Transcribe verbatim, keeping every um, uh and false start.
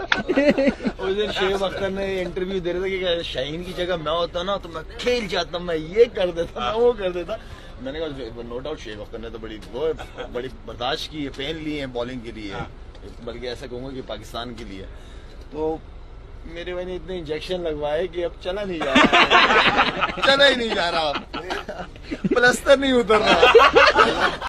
उस दिन शेब अख्तर ने इंटरव्यू दे रहे थे कि शाहीन की जगह मैं होता ना तो मैं खेल जाता, मैं ये कर देता, मैं वो कर देता। मैंने कहा नो डाउट शेब अख्तर ने तो बड़ी वो बड़ी बर्दाश्त की है, पेन लिए हैं बॉलिंग के लिए, बल्कि ऐसा कहूँगा कि पाकिस्तान के लिए। तो मेरे भाई ने इतने इंजेक्शन लगवाए कि अब चला नहीं जा रहा, चला ही नहीं जा रहा, प्लस्तर नहीं उतर रहा।